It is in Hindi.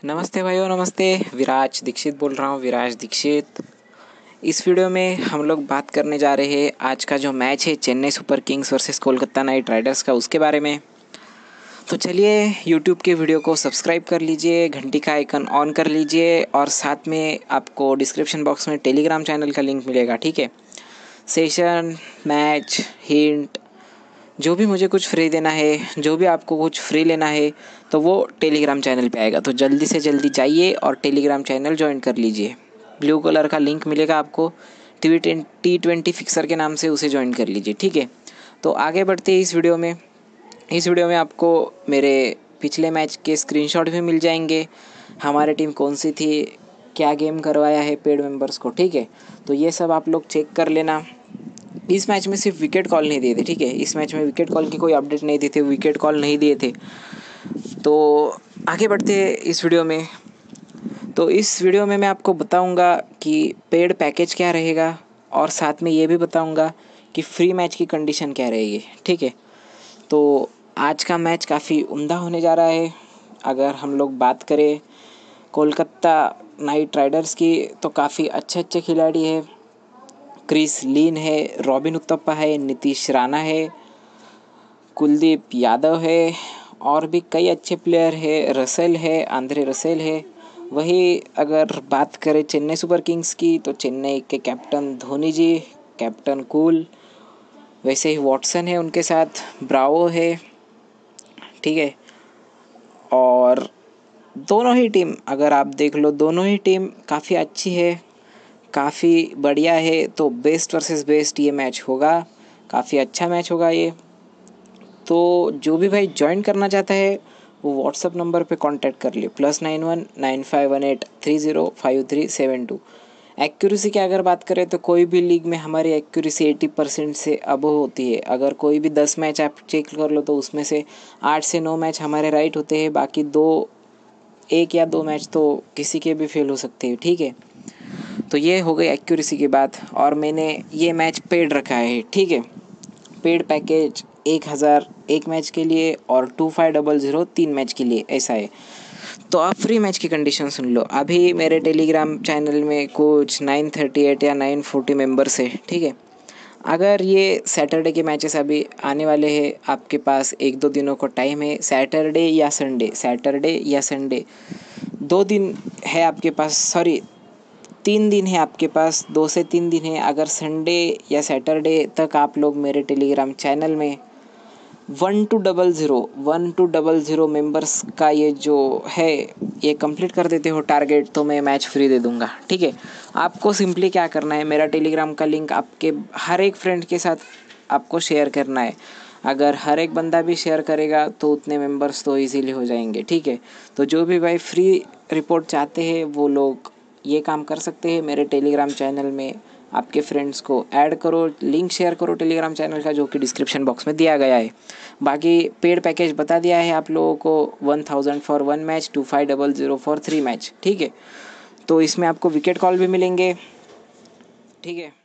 नमस्ते भाइयों, नमस्ते। विराज दीक्षित बोल रहा हूँ, विराज दीक्षित। इस वीडियो में हम लोग बात करने जा रहे हैं आज का जो मैच है Chennai super kings versus Kolkata knight riders का, उसके बारे में। तो चलिए यूट्यूब के वीडियो को सब्सक्राइब कर लीजिए, घंटी का आइकन ऑन कर लीजिए और साथ में आपको डिस्क्रिप्शन बॉक्स में टेलीग्राम चैनल का लिंक मिलेगा, ठीक है। सेशन, मैच, हिंट, जो भी मुझे कुछ फ्री देना है, जो भी आपको कुछ फ्री लेना है, तो वो टेलीग्राम चैनल पे आएगा। तो जल्दी से जल्दी जाइए और टेलीग्राम चैनल ज्वाइन कर लीजिए। ब्लू कलर का लिंक मिलेगा आपको, T20 फिक्सर के नाम से, उसे ज्वाइन कर लीजिए, ठीक है। तो आगे बढ़ते हैं इस वीडियो में। इस वीडियो में आपको मेरे पिछले मैच के स्क्रीनशॉट भी मिल जाएंगे, हमारी टीम कौन सी थी, क्या गेम करवाया है पेड मेंबर्स को, ठीक है। तो ये सब आप लोग चेक कर लेना। इस मैच में सिर्फ विकेट कॉल नहीं दिए थे, ठीक है। इस मैच में विकेट कॉल की कोई अपडेट नहीं दी थी, विकेट कॉल नहीं दिए थे। तो आगे बढ़ते हैं इस वीडियो में। तो इस वीडियो में मैं आपको बताऊंगा कि पेड पैकेज क्या रहेगा और साथ में ये भी बताऊंगा कि फ्री मैच की कंडीशन क्या रहेगी, ठीक है। तो आज का मैच काफ़ी उम्दा होने जा रहा है। अगर हम लोग बात करें कोलकाता नाइट राइडर्स की, तो काफ़ी अच्छे अच्छे खिलाड़ी है। क्रिस लीन है, रॉबिन उत्तप्पा है, नीतीश राणा है, कुलदीप यादव है और भी कई अच्छे प्लेयर है। रसेल है, आंद्रे रसेल है। वही अगर बात करें चेन्नई सुपर किंग्स की, तो चेन्नई के captain Dhoni ji, captain cool, वैसे ही वॉटसन है उनके साथ, ब्रावो है, ठीक है। और दोनों ही टीम अगर आप देख लो, दोनों ही टीम काफ़ी अच्छी है, काफ़ी बढ़िया है। तो बेस्ट वर्सेस बेस्ट ये मैच होगा, काफ़ी अच्छा मैच होगा ये। तो जो भी भाई ज्वाइन करना चाहता है वो व्हाट्सअप नंबर पे कांटेक्ट कर लिए, +919518305372। एक्यूरेसी की अगर बात करें तो कोई भी लीग में हमारी एक्यूरेसी 80% से अबव होती है। अगर कोई भी 10 मैच आप चेक कर लो तो उसमें से 8 से 9 मैच हमारे राइट होते हैं, बाकी 1 या 2 मैच तो किसी के भी फेल हो सकते हैं, ठीक है। तो ये हो गई एक्यूरेसी की बात। और मैंने ये मैच पेड रखा है, ठीक है। पेड पैकेज 1000 एक मैच के लिए और 2500 3 मैच के लिए, ऐसा है। तो आप फ्री मैच की कंडीशन सुन लो। अभी मेरे टेलीग्राम चैनल में कुछ 938 या 940 मेंबर्स है, ठीक है। अगर ये सैटरडे के मैचेस अभी आने वाले हैं, आपके पास 1-2 दिनों को टाइम है, सैटरडे या संडे 2 दिन है आपके पास, सॉरी 3 दिन है आपके पास, 2 से 3 दिन है। अगर संडे या सैटरडे तक आप लोग मेरे टेलीग्राम चैनल में 1-200 मेंबर्स का ये जो है ये कंप्लीट कर देते हो टारगेट, तो मैं मैच फ्री दे दूंगा, ठीक है। आपको सिंपली क्या करना है, मेरा टेलीग्राम का लिंक आपके हर एक फ्रेंड के साथ आपको शेयर करना है। अगर हर एक बंदा भी शेयर करेगा तो उतने मेंबर्स तो इजीली हो जाएंगे, ठीक है। तो जो भी भाई फ्री रिपोर्ट चाहते हैं वो लोग ये काम कर सकते हैं। मेरे टेलीग्राम चैनल में आपके फ्रेंड्स को ऐड करो, लिंक शेयर करो टेलीग्राम चैनल का, जो कि डिस्क्रिप्शन बॉक्स में दिया गया है। बाकी पेड पैकेज बता दिया है आप लोगों को, 1000 फॉर 1 मैच, 2500 फॉर 3 मैच, ठीक है। तो इसमें आपको विकेट कॉल भी मिलेंगे, ठीक है।